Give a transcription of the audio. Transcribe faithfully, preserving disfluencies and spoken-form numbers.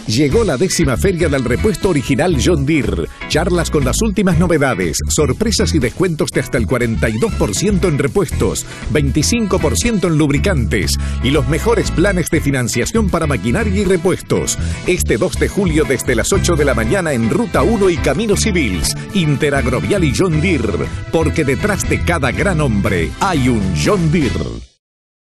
Llegó la décima feria del repuesto original John Deere. Charlas con las últimas novedades, sorpresas y descuentos de hasta el cuarenta y dos por ciento en repuestos, veinticinco por ciento en lubricantes y los mejores planes de financiación para maquinaria y repuestos. Este dos de julio desde las ocho de la mañana en Ruta uno y Caminos Civils, Interagrovial y John Deere, porque detrás de cada gran hombre hay un John Deere.